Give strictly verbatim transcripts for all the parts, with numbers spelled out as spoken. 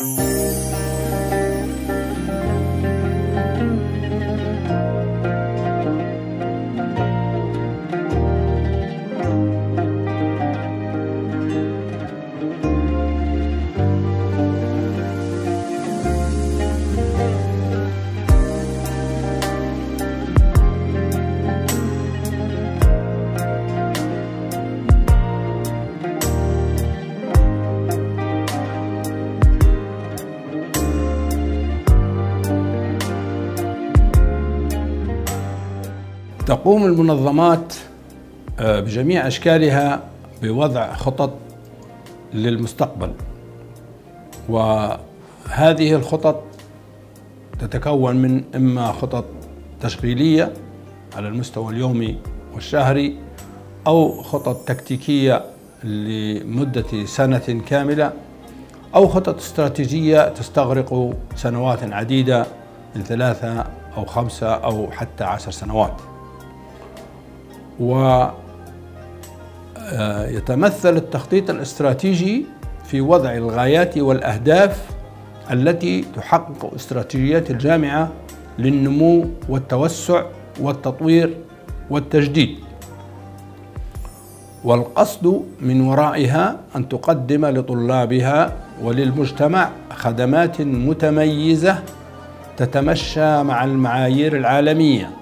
تقوم المنظمات بجميع أشكالها بوضع خطط للمستقبل، وهذه الخطط تتكون من إما خطط تشغيلية على المستوى اليومي والشهري، أو خطط تكتيكية لمدة سنة كاملة، أو خطط استراتيجية تستغرق سنوات عديدة من ثلاثة أو خمسة أو حتى عشر سنوات. ويتمثل التخطيط الاستراتيجي في وضع الغايات والأهداف التي تحقق استراتيجيات الجامعة للنمو والتوسع والتطوير والتجديد، والقصد من ورائها أن تقدم لطلابها وللمجتمع خدمات متميزة تتمشى مع المعايير العالمية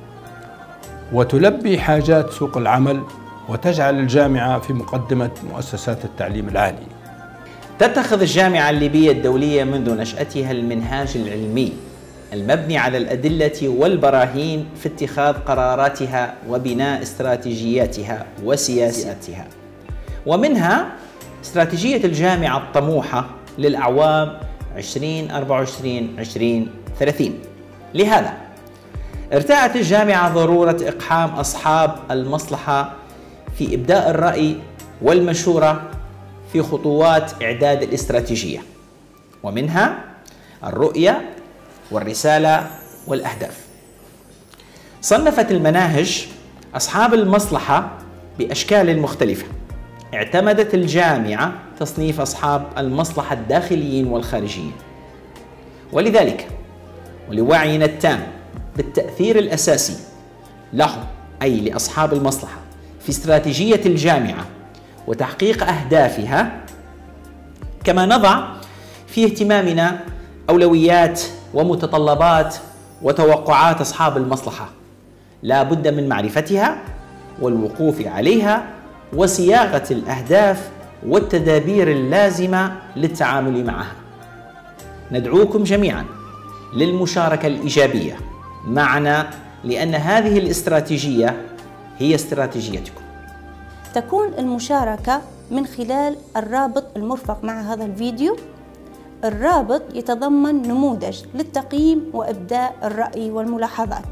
وتلبي حاجات سوق العمل، وتجعل الجامعة في مقدمة مؤسسات التعليم العالي. تتخذ الجامعة الليبية الدولية منذ نشأتها المنهاج العلمي المبني على الأدلة والبراهين في اتخاذ قراراتها وبناء استراتيجياتها وسياساتها، ومنها استراتيجية الجامعة الطموحة للأعوام عشرين أربعة وعشرين عشرين ثلاثين. لهذا ارتأت الجامعة ضرورة إقحام أصحاب المصلحة في إبداء الرأي والمشورة في خطوات إعداد الاستراتيجية، ومنها الرؤية والرسالة والأهداف. صنفت المناهج أصحاب المصلحة بأشكال مختلفة. اعتمدت الجامعة تصنيف أصحاب المصلحة الداخليين والخارجيين، ولذلك ولوعينا التام بالتأثير الأساسي لهم أي لأصحاب المصلحة في استراتيجية الجامعة وتحقيق أهدافها، كما نضع في اهتمامنا أولويات ومتطلبات وتوقعات أصحاب المصلحة لا بد من معرفتها والوقوف عليها وصياغة الأهداف والتدابير اللازمة للتعامل معها. ندعوكم جميعا للمشاركة الإيجابية معنا، لأن هذه الاستراتيجية هي استراتيجيتكم. تكون المشاركة من خلال الرابط المرفق مع هذا الفيديو. الرابط يتضمن نموذج للتقييم وإبداء الرأي والملاحظات.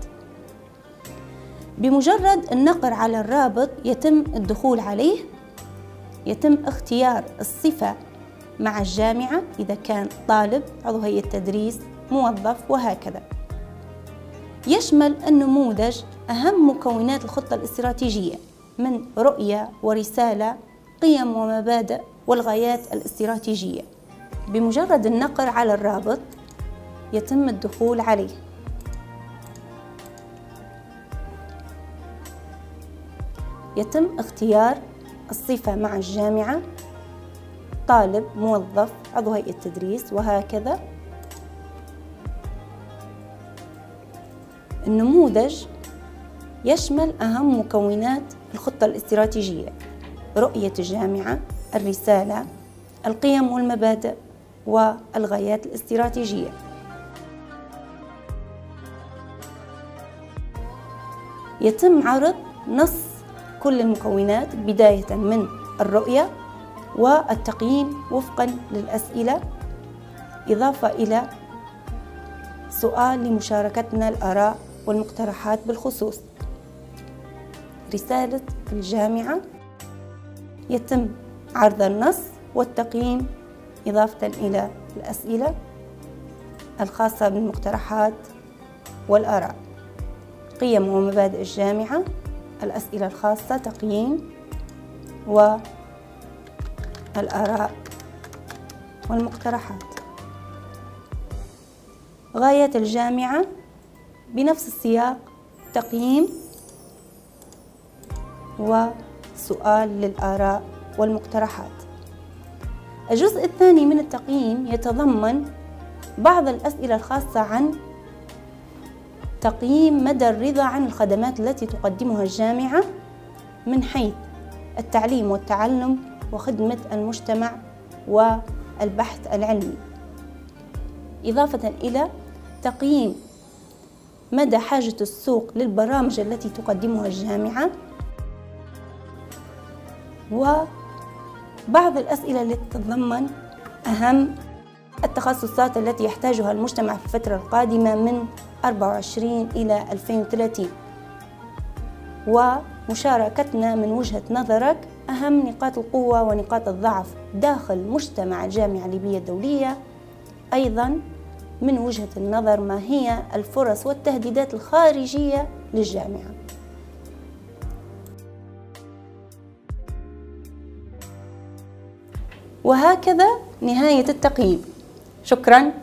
بمجرد النقر على الرابط يتم الدخول عليه، يتم اختيار الصفة مع الجامعة إذا كان طالب، عضو هيئة تدريس، موظف، وهكذا. يشمل النموذج أهم مكونات الخطة الاستراتيجية من رؤية ورسالة، قيم ومبادئ، والغايات الاستراتيجية. بمجرد النقر على الرابط يتم الدخول عليه. يتم اختيار الصفة مع الجامعة، طالب، موظف، عضو هيئة تدريس، وهكذا. النموذج يشمل أهم مكونات الخطة الاستراتيجية: رؤية الجامعة، الرسالة، القيم والمبادئ، والغايات الاستراتيجية. يتم عرض نص كل المكونات بداية من الرؤية والتقييم وفقا للأسئلة، إضافة إلى سؤال لمشاركتنا الآراء والمقترحات بالخصوص. رسالة الجامعة يتم عرض النص والتقييم إضافة إلى الأسئلة الخاصة بالمقترحات والآراء. قيم ومبادئ الجامعة، الأسئلة الخاصة، تقييم، والآراء والمقترحات. غايات الجامعة بنفس السياق: تقييم وسؤال للآراء والمقترحات. الجزء الثاني من التقييم يتضمن بعض الأسئلة الخاصة عن تقييم مدى الرضا عن الخدمات التي تقدمها الجامعة من حيث التعليم والتعلم وخدمة المجتمع والبحث العلمي، إضافة إلى تقييم مدى حاجة السوق للبرامج التي تقدمها الجامعة، وبعض الأسئلة التي تتضمن أهم التخصصات التي يحتاجها المجتمع في الفترة القادمة من أربعة وعشرين إلى ألفين وثلاثين، ومشاركتنا من وجهة نظرك أهم نقاط القوة ونقاط الضعف داخل مجتمع الجامعة الليبية الدولية. أيضا من وجهة النظر ما هي الفرص والتهديدات الخارجية للجامعة. وهكذا نهاية التقييم. شكراً.